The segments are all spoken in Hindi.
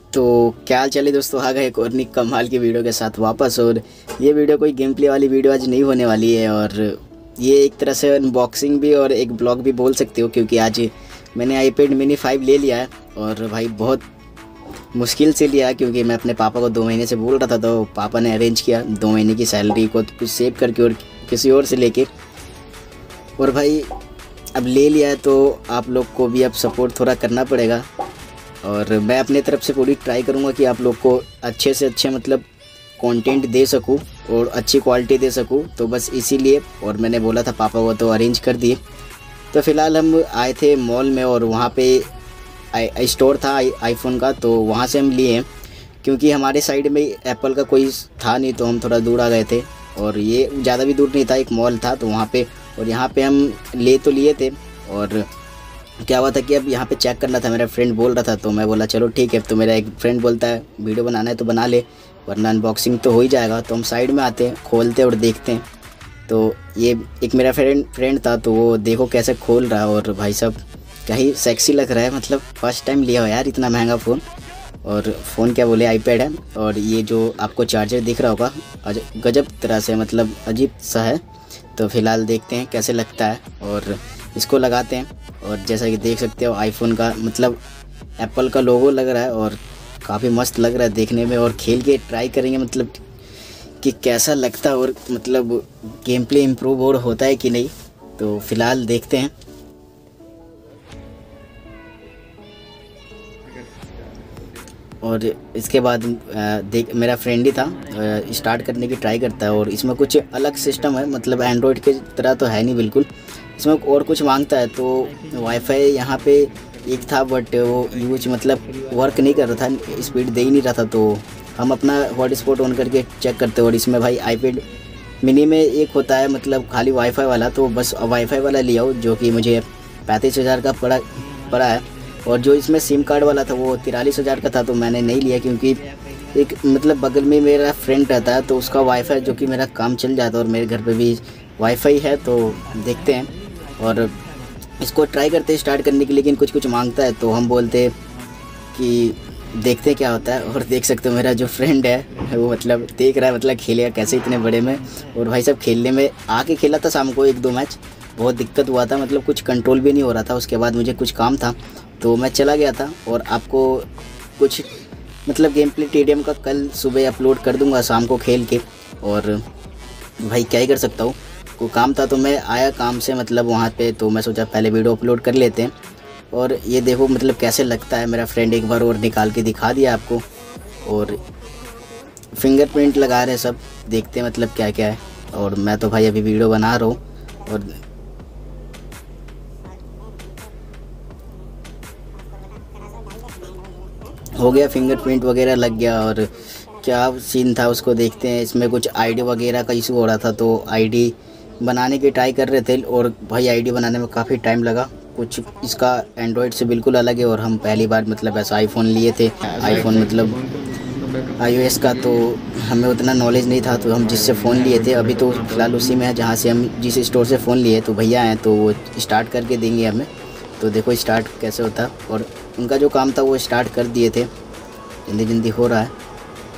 तो क्या हाल चले दोस्तों, आ गए एक और निक कमाल की वीडियो के साथ वापस। और ये वीडियो कोई गेम प्ले वाली वीडियो आज नहीं होने वाली है, और ये एक तरह से अनबॉक्सिंग भी और एक ब्लॉग भी बोल सकते हो, क्योंकि आज मैंने आईपैड मिनी 5 ले लिया है। और भाई बहुत मुश्किल से लिया, क्योंकि मैं अपने पापा को 2 महीने से बोल रहा था, तो पापा ने अरेंज किया 2 महीने की सैलरी को कुछ सेव करके और किसी और से लेके। और भाई अब ले लिया है तो आप लोग को भी अब सपोर्ट थोड़ा करना पड़ेगा, और मैं अपने तरफ से पूरी ट्राई करूँगा कि आप लोग को अच्छे से अच्छे मतलब कंटेंट दे सकूँ और अच्छी क्वालिटी दे सकूँ। तो बस इसीलिए, और मैंने बोला था पापा को तो अरेंज कर दिए। तो फ़िलहाल हम आए थे मॉल में, और वहाँ पे स्टोर था आईफोन का, तो वहाँ से हम लिए हैं, क्योंकि हमारे साइड में एप्पल का कोई था नहीं, तो हम थोड़ा दूर आ गए थे। और ये ज़्यादा भी दूर नहीं था, एक मॉल था तो वहाँ पे, और यहाँ पे हम ले तो लिए थे। और क्या हुआ था कि अब यहाँ पे चेक करना था, मेरा फ्रेंड बोल रहा था, तो मैं बोला चलो ठीक है। तो मेरा एक फ्रेंड बोलता है वीडियो बनाना है तो बना ले, वरना अनबॉक्सिंग तो हो ही जाएगा। तो हम साइड में आते हैं, खोलते हैं और देखते हैं। तो ये एक मेरा फ्रेंड था, तो वो देखो कैसे खोल रहा है, और भाई साहब क्या ही सेक्सी लग रहा है। मतलब फ़र्स्ट टाइम लिया हो यार इतना महंगा फ़ोन। और फ़ोन क्या बोले, आईपैड है। और ये जो आपको चार्जर दिख रहा होगा गजब तरह से, मतलब अजीब सा है। तो फ़िलहाल देखते हैं कैसे लगता है, और इसको लगाते हैं। और जैसा कि देख सकते हो आईफोन का मतलब एप्पल का लोगो लग रहा है, और काफ़ी मस्त लग रहा है देखने में। और खेल के ट्राई करेंगे मतलब कि कैसा लगता है, और मतलब गेम प्ले इम्प्रूव और होता है कि नहीं। तो फ़िलहाल देखते हैं। और इसके बाद देख मेरा फ्रेंड ही था, स्टार्ट करने की ट्राई करता है। और इसमें कुछ अलग सिस्टम है, मतलब एंड्रॉयड के तरह तो है नहीं बिल्कुल, इसमें और कुछ मांगता है। तो वाईफाई यहाँ पे एक था, बट वो यूज मतलब वर्क नहीं कर रहा था, स्पीड दे ही नहीं रहा था। तो हम अपना हॉटस्पॉट ऑन करके चेक करते। और इसमें भाई आईपैड मिनी में एक होता है मतलब खाली वाईफाई वाला, तो बस वाईफाई वाला लिया हो, जो कि मुझे 35,000 का पड़ा है। और जो इसमें सिम कार्ड वाला था वो 43,000 का था, तो मैंने नहीं लिया, क्योंकि एक मतलब बगल में मेरा फ्रेंड रहता है, तो उसका वाईफाई जो कि मेरा काम चल जाता है, और मेरे घर पे भी वाईफाई है। तो देखते हैं और इसको ट्राई करते हैं स्टार्ट करने के, लेकिन कुछ कुछ मांगता है। तो हम बोलते हैं कि देखते क्या होता है। और देख सकते हो मेरा जो फ्रेंड है वो मतलब देख रहा है मतलब खेलेगा कैसे इतने बड़े में। और भाई साहब खेलने में आके खेला था शाम को 1-2 मैच, बहुत दिक्कत हुआ था, मतलब कुछ कंट्रोल भी नहीं हो रहा था। उसके बाद मुझे कुछ काम था तो मैं चला गया था, और आपको कुछ मतलब गेम प्ले टीडीएम का कल सुबह अपलोड कर दूंगा शाम को खेल के। और भाई क्या ही कर सकता हूँ, कोई काम था तो मैं आया काम से मतलब वहाँ पे, तो मैं सोचा पहले वीडियो अपलोड कर लेते हैं। और ये देखो मतलब कैसे लगता है, मेरा फ्रेंड एक बार और निकाल के दिखा दिया आपको। और फिंगरप्रिंट लगा रहे सब, देखते हैं मतलब क्या क्या है। और मैं तो भाई अभी वीडियो बना रहा हूँ, और हो गया फिंगरप्रिंट वगैरह लग गया। और क्या सीन था उसको देखते हैं। इसमें कुछ आईडी वगैरह का इशू हो रहा था, तो आईडी बनाने की ट्राई कर रहे थे, और भाई आईडी बनाने में काफ़ी टाइम लगा। कुछ इसका एंड्रॉयड से बिल्कुल अलग है, और हम पहली बार मतलब ऐसा आईफोन लिए थे, आईफोन मतलब आईओएस का, तो हमें उतना नॉलेज नहीं था। तो हम जिससे फ़ोन लिए थे अभी तो फ़िलहाल उसी में है जहाँ से हम जिस स्टोर से फ़ोन लिए, तो भैया हैं तो वो स्टार्ट करके देंगे हमें। तो देखो स्टार्ट कैसे होता है, और उनका जो काम था वो स्टार्ट कर दिए थे, जल्दी जल्दी हो रहा है।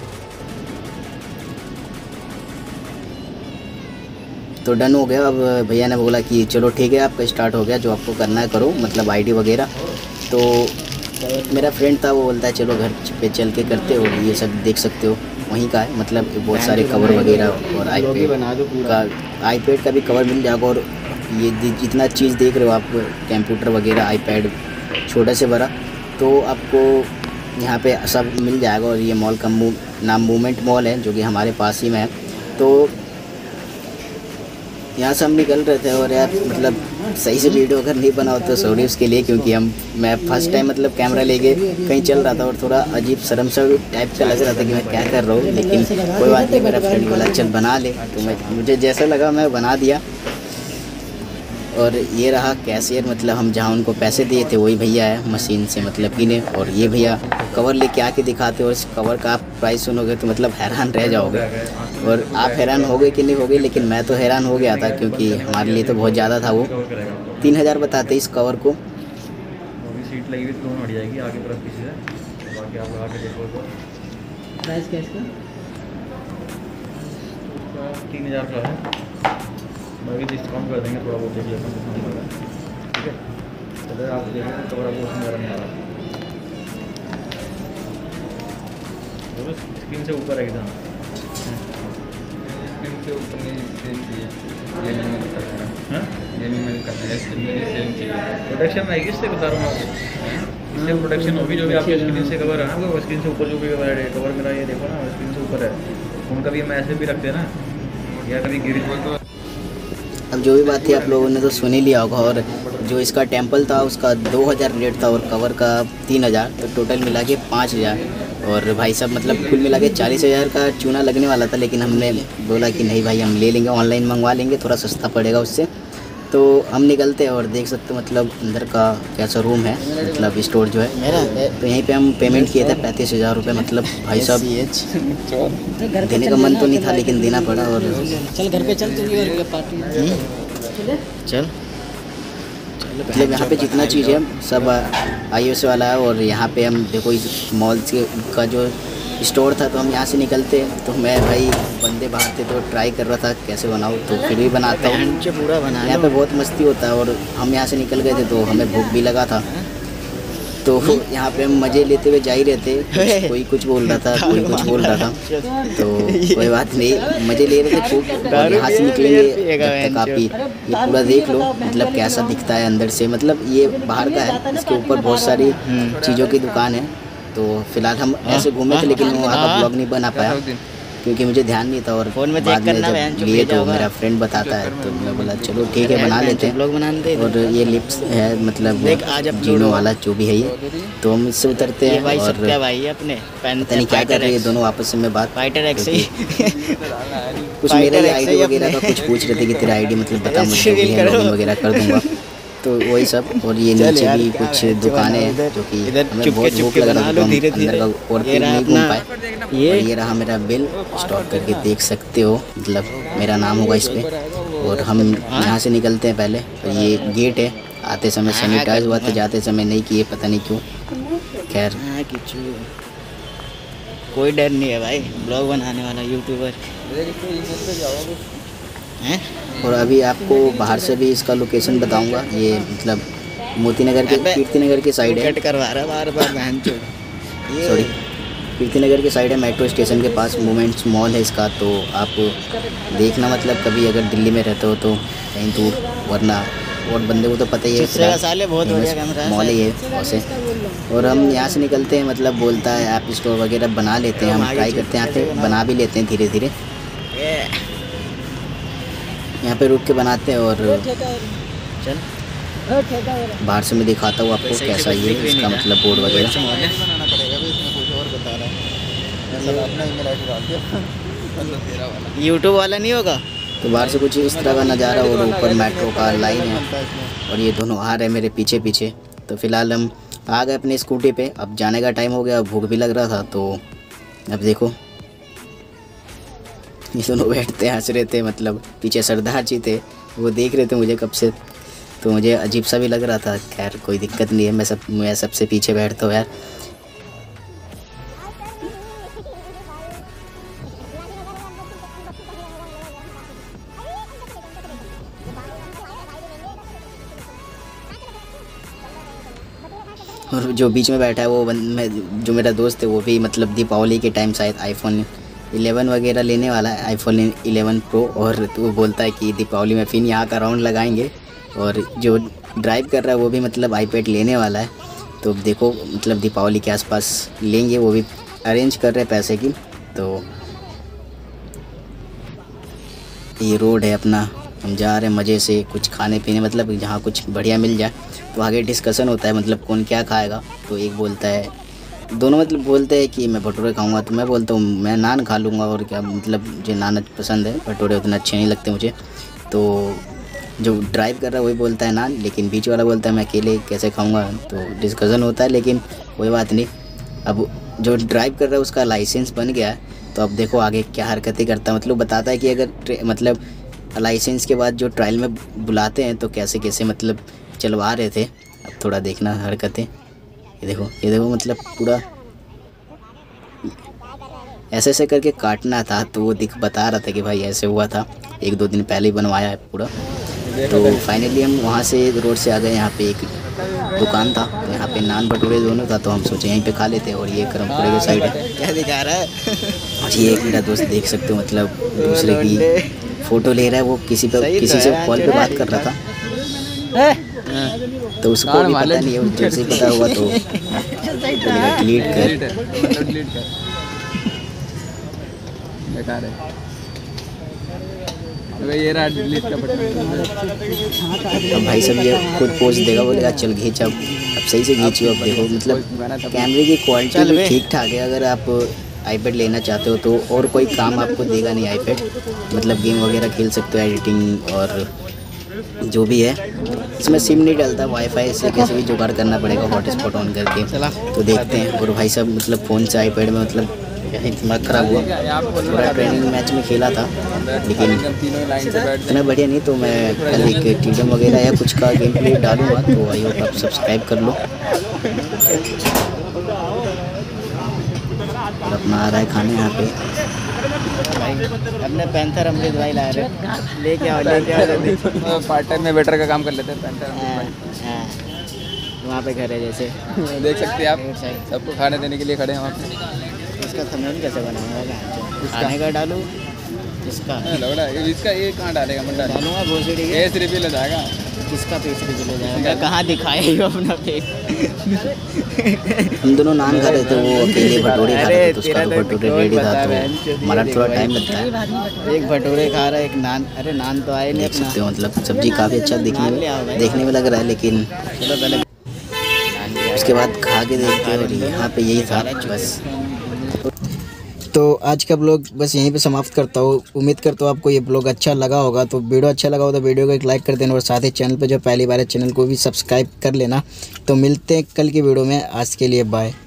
तो डन हो गया। अब भैया ने बोला कि चलो ठीक है आपका स्टार्ट हो गया, जो आपको करना है करो, मतलब आईडी वगैरह। तो मेरा फ्रेंड था वो बोलता है चलो घर पे चल के करते हो। ये सब देख सकते हो वहीं का है, मतलब बहुत सारे कवर वगैरह, और आईपैड का भी कवर मिल जाएगा। और ये जितना चीज़ देख रहे हो आप, कंप्यूटर वगैरह, आईपैड छोटा से बड़ा, तो आपको यहाँ पे सब मिल जाएगा। और ये मॉल का नाम मूवमेंट मॉल है, जो कि हमारे पास ही में है। तो यहाँ से हम निकल रहे थे, और यार मतलब सही से वीडियो अगर नहीं बनाओ तो सॉरी उसके लिए, क्योंकि मैं फर्स्ट टाइम मतलब कैमरा लेके कहीं चल रहा था, और थोड़ा अजीब शर्म सा टाइप का लग रहा था कि मैं क्या कर रहा हूँ। लेकिन कोई बात नहीं, मेरा फ्रेंड बोला चल बना ले, तो मुझे जैसा लगा मैं बना दिया। और ये रहा कैशियर, मतलब हम जहाँ उनको पैसे दिए थे वही भैया है मशीन से मतलब गिने। और ये भैया कवर लेके आके दिखाते, और इस कवर का आप प्राइस सुनोगे तो मतलब हैरान रह जाओगे। और आप हैरान हो गए कि नहीं हो गए, लेकिन मैं तो हैरान हो गया था, क्योंकि हमारे लिए तो बहुत ज़्यादा था। वो 3,000 बताते इस कवर को। सीट लगी हुई दोनों हट जाएगी आगे तरफ पीछे से। बाकी आप लगा के देखो तो प्राइस क्या इसका? 3000 का है, बाकी डिस्काउंट कर देंगे थोड़ा बहुत, देख लेते हैं कितना लगा। ठीक है, अगर आप देखें तो कवर आपको उसमें ज़्यादा नहीं आ रहा, स्क्रीन से ऊपर है एकदम, स्क्रीन से ऊपर नहीं, सेम चाहिए, प्रोडक्शन आएगी, इससे बता रहा हूँ आपको, इससे प्रोडक्शन होगी। जो भी आपके स्क्रीन से कवर है ना, वो स्क्रीन से ऊपर जो भी कवर है, कवर मेरा ये देखो ना, स्क्रीन से ऊपर है, उनका भी हम ऐसे भी रखते हैं ना, या कभी गिर तो। अब जो भी बात थी आप लोगों ने तो सुन ही लिया होगा। और जो इसका टेम्पल था उसका 2000 रेट था और कवर का 3000, तो टोटल मिला के 5000। और भाई साहब मतलब कुल मिला के 40,000 का चूना लगने वाला था, लेकिन हमने बोला कि नहीं भाई हम ले लेंगे, ऑनलाइन मंगवा लेंगे, थोड़ा सस्ता पड़ेगा उससे। तो हम निकलते हैं और देख सकते हो मतलब अंदर का कैसा रूम है, मतलब स्टोर जो है मेरा। तो यहीं पे हम पेमेंट किए थे 35,000 रुपये। मतलब भाई साहब देने का मन तो नहीं था लेकिन देना पड़ा। और चल घर पे चल, चल मतलब यहाँ पे जितना चीज़ है सब iOS वाला है। और यहाँ पे हम देखो इस मॉल का जो स्टोर था, तो हम यहाँ से निकलते तो मैं भाई बंदे बाहर थे तो ट्राई कर रहा था कैसे बनाऊँ, तो फिर भी बनाता हूँ, पूरा बना। यहाँ पे बहुत मस्ती होता है। और हम यहाँ से निकल गए थे तो हमें भूख भी लगा था, तो यहाँ पे हम मज़े लेते हुए जा ही रहते। कोई कुछ बोल रहा था, कोई कुछ बोल रहा था, तो कोई बात नहीं, मज़े ले रहे थे खूब। और यहाँ से निकलेंगे जब तक आप ये पूरा देख लो मतलब कैसा दिखता है अंदर से। मतलब ये बाहर का है, इसके ऊपर बहुत सारी चीज़ों की दुकान है। तो फिलहाल हम ऐसे घूमे थे लेकिन वहाँ का ब्लॉग नहीं बना पाया क्योंकि मुझे ध्यान नहीं था। और बाद में जब लिए तो मेरा फ्रेंड बताता है तो मैं बोला चलो ठीक है बना लेते हैं। और ये लिप्स है मतलब जीनो वाला जो भी है ये, तो हम इससे उतरते हैं। और पता नहीं क्या कर रहे हैं दोनों आपस में बात, कुछ मेरे आईडी वगैरह का कुछ पूछ रहे थे कि तेरा आईडी मतलब बता मुझे, लॉगिन वगैरह कर दूँगा, तो वही सब। और ये नीचे भी कुछ दुकानें हैं जो कि हमें बहुत भूख लग रहा था तो हम अंदर का और फिर नहीं घूम पाए। ये रहा मेरा बिल, स्टॉप करके देख सकते हो, मतलब मेरा नाम होगा इस पर। और हम यहाँ से निकलते हैं पहले। तो ये गेट है, आते समय सैनिटाइज हुआ था, जाते समय नहीं किए, पता नहीं क्यों। खैर कोई डर नहीं है भाई, ब्लॉग बनाने वाला यूट्यूबर हैं। और अभी आपको बाहर से भी इसका लोकेशन बताऊंगा। ये मतलब मोतीनगर के कीर्तिनगर के साइड है, कट करवा रहा बार-बार बहन चोद, सॉरी कीर्तिनगर के साइड है, मेट्रो स्टेशन के पास मोमेंट्स मॉल है इसका। तो आप देखना मतलब कभी अगर दिल्ली में रहते हो तो कहीं दूर, वरना और बंदे को तो पता ही है मॉल ही है वैसे। और हम यहाँ से निकलते हैं, मतलब बोलता है ऐप स्टोर वगैरह बना लेते हैं, हम ट्राई करते हैं यहाँ पे, बना भी लेते हैं धीरे धीरे। यहाँ पे रुक के बनाते हैं। और चल बाहर से मैं दिखाता हूँ आपको कैसा ये इसका मतलब बोर्ड वगैरह। यूट्यूब वाला नहीं होगा। तो बाहर से कुछ इस तरह का नज़ारा और ऊपर मेट्रो का लाइन है और ये दोनों आ रहे हैं मेरे पीछे पीछे। तो फिलहाल हम आ गए अपनी स्कूटी पे, अब जाने का टाइम हो गया, भूख भी लग रहा था। तो अब देखो ये दोनों बैठते हंस रहे थे, मतलब पीछे सरदार जी थे वो देख रहे थे मुझे कब से, तो मुझे अजीब सा भी लग रहा था। खैर कोई दिक्कत नहीं है, मैं सबसे पीछे बैठता हूँ यार। और जो बीच में बैठा है वो जो मेरा दोस्त है वो भी मतलब दीपावली के टाइम शायद iPhone 11 वगैरह लेने वाला है, iPhone 11 Pro। और तो वो बोलता है कि दीपावली में फिर यहाँ का राउंड लगाएंगे। और जो ड्राइव कर रहा है वो भी मतलब iPad लेने वाला है। तो देखो मतलब दीपावली के आसपास लेंगे, वो भी अरेंज कर रहे हैं पैसे की। तो ये रोड है अपना, हम जा रहे हैं मज़े से, कुछ खाने पीने मतलब जहाँ कुछ बढ़िया मिल जाए। तो आगे डिस्कशन होता है मतलब कौन क्या खाएगा। तो एक बोलता है, दोनों मतलब बोलते हैं कि मैं भटूरे खाऊंगा, तो मैं बोलता हूँ मैं नान खा लूँगा। और क्या मतलब मुझे नान पसंद है, भटूरे उतना अच्छे नहीं लगते मुझे। तो जो ड्राइव कर रहा है वही बोलता है नान, लेकिन बीच वाला बोलता है मैं अकेले कैसे खाऊँगा। तो डिस्कशन होता है, लेकिन कोई बात नहीं। अब जो ड्राइव कर रहा है उसका लाइसेंस बन गया है, तो अब देखो आगे क्या हरकतें करता है। मतलब बताता है कि अगर मतलब लाइसेंस के बाद जो ट्रायल में बुलाते हैं तो कैसे कैसे मतलब चलवा रहे थे। अब थोड़ा देखना हरकतें, ये देखो मतलब पूरा ऐसे ऐसे करके काटना था, तो वो बता रहा था कि भाई ऐसे हुआ था, 1-2 दिन पहले ही बनवाया है पूरा। तो फाइनली हम वहाँ से रोड से आ गए, यहाँ पे एक दुकान था, तो यहाँ पे नान भटूरे दोनों था, तो हम सोचे यहीं पे खा लेते हैं। और ये करमपुरे के साइड है। क्या दिखा रहा है? और ये एक मेरा दोस्त देख सकते हो, मतलब दूसरे की फ़ोटो ले रहा है, वो किसी से कॉल पे बात कर रहा था, तो उसको भी पता नहीं है, जैसे ही पता हुआ तो डिलीट कर। बेकार है ये रहा डिलीट का बटन। अब भाई सब ये खुद पोस्ट देगा, बोलेगा चल खींच, अब सही से खींचिए। अब देखो मतलब कैमरे की क्वालिटी भी ठीक ठाक है। अगर आप आईपैड लेना चाहते हो तो और कोई काम आपको देगा नहीं आईपैड, मतलब गेम वगैरह खेल सकते हो, एडिटिंग और जो भी है। इसमें सिम नहीं डलता, वाईफाई से कैसे भी जुगाड़ करना पड़ेगा हॉटस्पॉट ऑन करके। तो देखते हैं। और भाई सब मतलब फ़ोन से आईपैड में मतलब दिमाग खराब हुआ, पूरा ट्रेनिंग मैच में खेला था, लेकिन इतना बढ़िया नहीं। तो मैं कल एक टीडम वगैरह या कुछ का गेम प्ले डालूँगा, तो आई होप आप सब्सक्राइब कर लो। और अपना आ रहा है खाने यहाँ पे अपने पैंथर अमृत भाई ला रहे, लेके आओ पार्ट टाइम में वेटर का काम कर लेते हैं पैंथर। वहाँ पे घर है जैसे देख सकते हैं आप, सबको खाने देने के लिए खड़े हैं वहाँ पे। इसका थंबनेल कैसे बनाऊंगा? खाने का डालूँ इसका इसका ये कहाँ डालेगा? मैं डालूंगा भोसड़ी के पेज रिवील हो जाएगा। किसका पेज रिवील हो जाएगा? कहाँ दिखाए ही अपना पेज? हम दोनों नान खा रहे थे, वो अकेले भटूरे खा रहे थे, तो उसका तो भटूरे रेडी था, तो हमारा थोड़ा टाइम लगता है। एक भटूरे खा रहा है, एक नान। अरे नान तो आए नहीं देख सकते हो, मतलब सब्जी काफ़ी अच्छा देखने में लग रहा है, लेकिन चलो पहले उसके बाद खा के देखते हैं। और यहाँ पे यही था बस। तो आज का ब्लॉग बस यहीं पे समाप्त करता हूँ। उम्मीद करता हूँ आपको ये ब्लॉग अच्छा लगा होगा। तो वीडियो अच्छा लगा हो तो वीडियो को एक लाइक कर देना, और साथ ही चैनल पे जो पहली बार है चैनल को भी सब्सक्राइब कर लेना। तो मिलते हैं कल की वीडियो में, आज के लिए बाय।